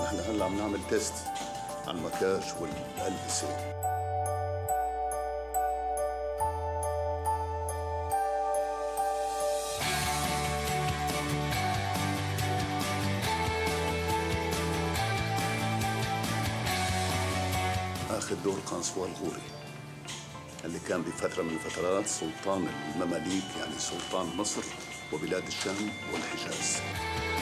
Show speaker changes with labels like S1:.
S1: احنا هلا عم نعمل تيست على المكياج والألبسة. اخذ دور قنصوة الغوري اللي كان بفترة من الفترات سلطان المماليك، يعني سلطان مصر وبلاد الشام والحجاز.